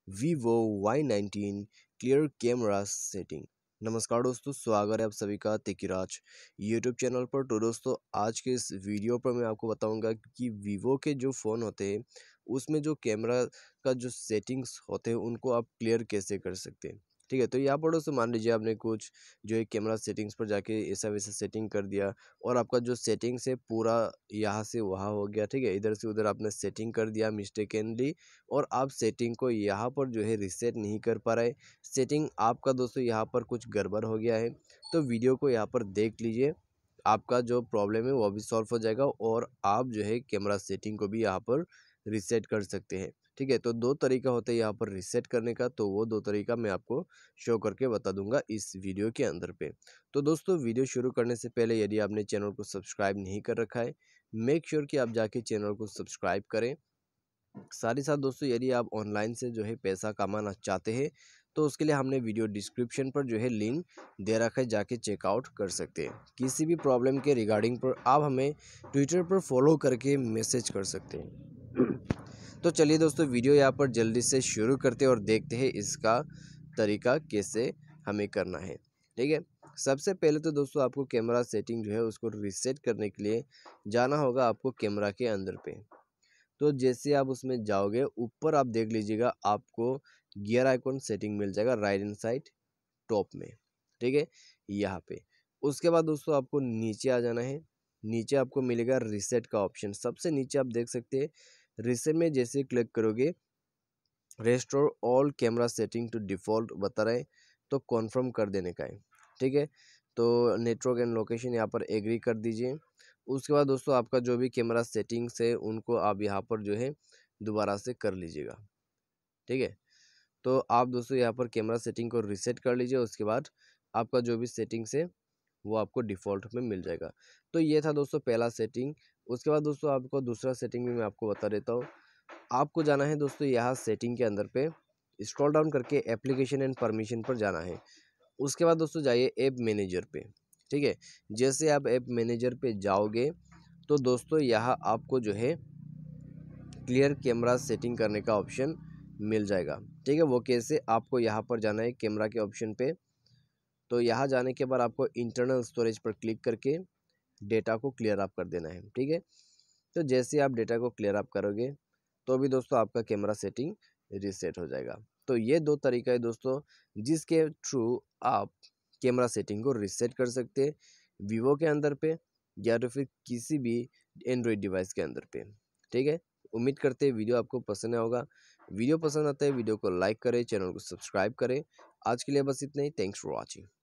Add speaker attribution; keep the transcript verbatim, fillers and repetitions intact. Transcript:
Speaker 1: Vivo Y nineteen clear camera setting. नमस्कार दोस्तों, स्वागत है आप सभी का तेकीराज यूट्यूब चैनल पर। तो दोस्तों, आज के इस वीडियो पर मैं आपको बताऊंगा कि वीवो के जो फ़ोन होते हैं उसमें जो कैमरा का जो सेटिंग्स होते हैं उनको आप क्लियर कैसे कर सकते हैं। ठीक है, तो यहाँ पर दोस्तों मान लीजिए आपने कुछ जो है कैमरा सेटिंग्स पर जाके ऐसा वैसा सेटिंग कर दिया और आपका जो सेटिंग्स है पूरा यहाँ से वहाँ हो गया। ठीक है, इधर से उधर आपने सेटिंग कर दिया मिस्टेकनली और आप सेटिंग को यहाँ पर जो है रीसेट नहीं कर पा रहे। सेटिंग आपका दोस्तों यहाँ पर कुछ गड़बड़ हो गया है, तो वीडियो को यहाँ पर देख लीजिए, आपका जो प्रॉब्लम है वो भी सॉल्व हो जाएगा और आप जो है कैमरा सेटिंग को भी यहाँ पर रीसेट कर सकते हैं। ठीक है, तो दो तरीका होता है यहाँ पर रीसेट करने का, तो वो दो तरीका मैं आपको शो करके बता दूंगा इस वीडियो के अंदर पे। तो दोस्तों, वीडियो शुरू करने से पहले यदि आपने चैनल को सब्सक्राइब नहीं कर रखा है, मेक श्योर कि आप जाके चैनल को सब्सक्राइब करें। साथ ही साथ दोस्तों, यदि आप ऑनलाइन से जो है पैसा कमाना चाहते हैं तो उसके लिए हमने वीडियो डिस्क्रिप्शन पर जो है लिंक दे रखा है, जाके चेकआउट कर सकते हैं। किसी भी प्रॉब्लम के रिगार्डिंग पर आप हमें ट्विटर पर फॉलो करके मैसेज कर सकते हैं। तो चलिए दोस्तों, वीडियो यहाँ पर जल्दी से शुरू करते हैं और देखते हैं इसका तरीका कैसे हमें करना है। ठीक है, सबसे पहले तो दोस्तों आपको कैमरा सेटिंग जो है उसको रीसेट करने के लिए जाना होगा आपको कैमरा के अंदर पे। तो जैसे आप उसमें जाओगे, ऊपर आप देख लीजिएगा, आपको गियर आइकॉन सेटिंग मिल जाएगा राइट हैंड साइड टॉप में। ठीक है, यहाँ पे उसके बाद दोस्तों आपको नीचे आ जाना है। नीचे आपको मिलेगा रीसेट का ऑप्शन, सबसे नीचे आप देख सकते हैं। रीसेट में जैसे क्लिक करोगे, restore all camera setting to default बता रहे, तो कॉन्फर्म कर देने का है। ठीक है, तो नेटवर्क एंड लोकेशन यहाँ पर एग्री कर दीजिए। उसके बाद दोस्तों आपका जो भी कैमरा सेटिंग्स है उनको आप यहाँ पर जो है दोबारा से कर लीजिएगा। ठीक है, तो आप दोस्तों यहाँ पर कैमरा सेटिंग को रीसेट कर लीजिए। उसके बाद आपका जो भी सेटिंग्स है वो आपको डिफ़ॉल्ट में मिल जाएगा। तो ये था दोस्तों पहला सेटिंग। उसके बाद दोस्तों आपको दूसरा सेटिंग भी मैं आपको बता देता हूँ। आपको जाना है दोस्तों यहाँ सेटिंग के अंदर पे, स्क्रॉल डाउन करके एप्लीकेशन एंड परमिशन पर जाना है। उसके बाद दोस्तों जाइए ऐप मैनेजर पे। ठीक है, जैसे आप ऐप मैनेजर पे जाओगे तो दोस्तों यहाँ आपको जो है क्लियर कैमरा सेटिंग करने का ऑप्शन मिल जाएगा। ठीक है, वो कैसे, आपको यहाँ पर जाना है कैमरा के ऑप्शन पे। तो यहाँ जाने के बाद आपको इंटरनल स्टोरेज पर क्लिक करके डेटा को क्लियर अप कर देना है। ठीक है, तो जैसे आप डेटा को क्लियर अप करोगे तो भी दोस्तों आपका कैमरा सेटिंग रीसेट हो जाएगा। तो ये दो तरीका है दोस्तों जिसके थ्रू आप कैमरा सेटिंग को रीसेट कर सकते हैं, वीवो के अंदर पे या तो फिर किसी भी एंड्रॉयड डिवाइस के अंदर पे। ठीक है, उम्मीद करते हैं वीडियो आपको पसंद आया होगा। वीडियो पसंद आता है वीडियो को लाइक करें, चैनल को सब्सक्राइब करें। आज के लिए बस इतना ही। Thanks for watching.